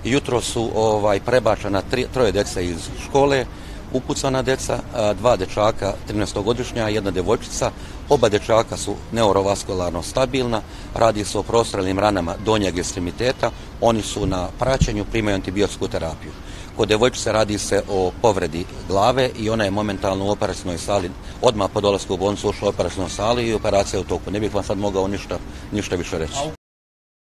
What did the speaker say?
Jutro su prebačena troje djece iz škole, upucana djeca, 2 dječaka, 13-godišnja, 1 djevojčica. Oba dječaka su neurovaskularno stabilna, radi se o prostrelnim ranama donjeg ekstremiteta, oni su na praćenju, primaju antibiotsku terapiju. Kod djevojčice radi se o povredi glave i ona je momentalno u operacionoj sali, odmah po dolasku u bolnicu ušla u operacionoj sali i operacija je u toku. Ne bih vam sad mogao ništa više reći. A u